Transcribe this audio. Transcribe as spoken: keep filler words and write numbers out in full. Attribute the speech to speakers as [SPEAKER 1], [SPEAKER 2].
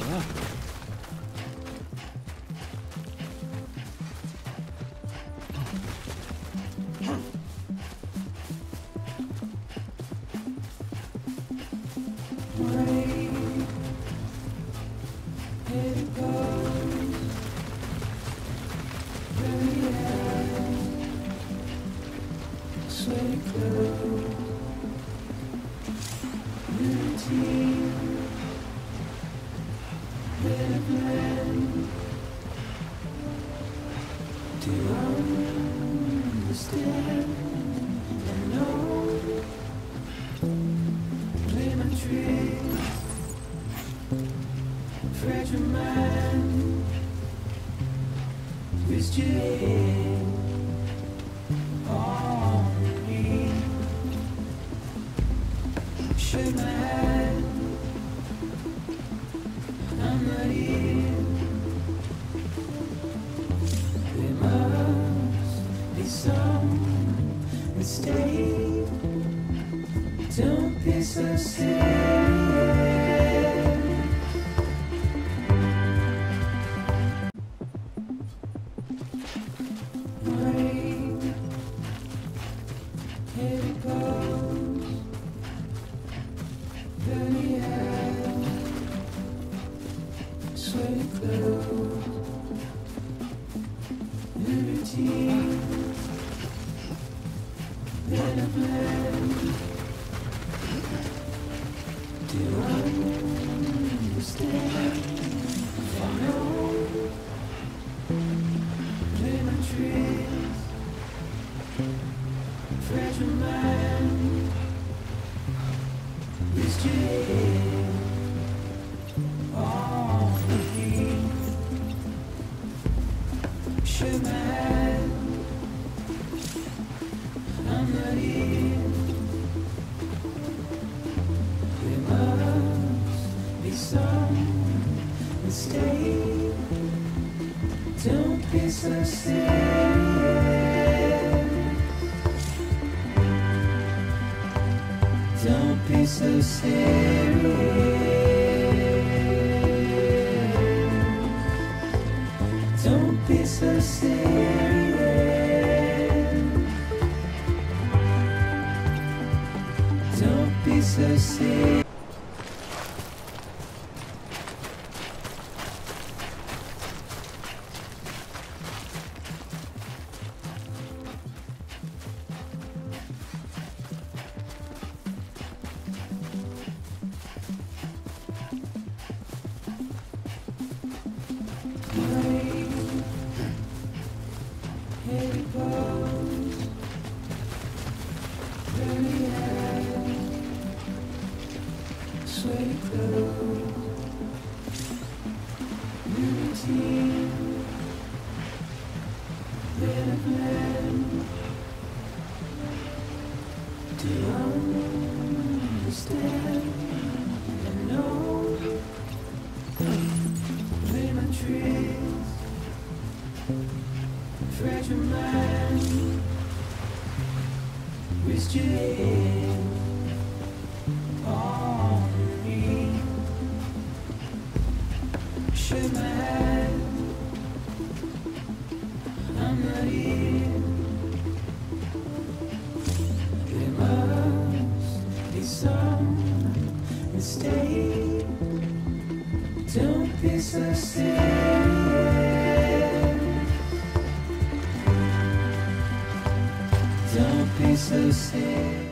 [SPEAKER 1] Fragile mind, twist your head on me. Shake my hand, I'm not here. There must be some mistake. Don't be so serious. Here it goes, dirty hands, sweaty clothes, new routine, then a plan. Do I understand? I know, play my tricks. Fragile mind, is jaded on me. Shake my hand, I'm not here. There must be some mistake. Don't be so serious. Don't be so serious. Don't be so serious. Don't be so serious. Here it goes, dirty hands, sweaty clothes, new routine, then a plan. Do you understand? I know, play my tricks. Fragile mind, twist your head on me. Shake my hand, I'm not here. There must be some mistake. Don't be so serious. Don't be so sad.